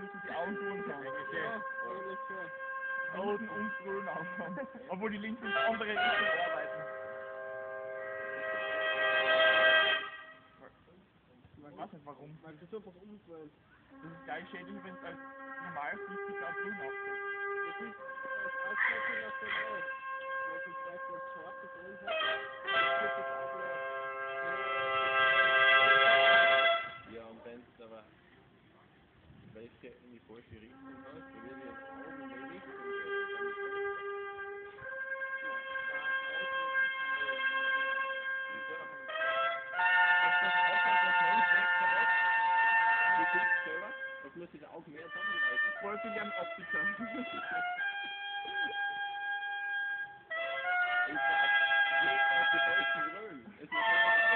dass du die Augen tun kannst. Ja, eigentlich schon. Außen und grün aufhören. Obwohl die links in die andere Richtung arbeiten. Ich weiß nicht warum. Weil das einfach umdrehen. Das ist gleich schädlich, wenn es als normal 50 Grad grün auftritt. Das ist als Auswirkung auf den Ei. Weil zum Beispiel ein schwarzes Ei hat, dann wird das auch wieder. Ja, und wenn es aber welche in die falsche Richtung hat, dann wird ja oben in die Richtung gehen. Das muss ich auch mehr zusammenreißen. Voll viel am Optiker. Ich sag, geht auf die falschen Rollen. Es ist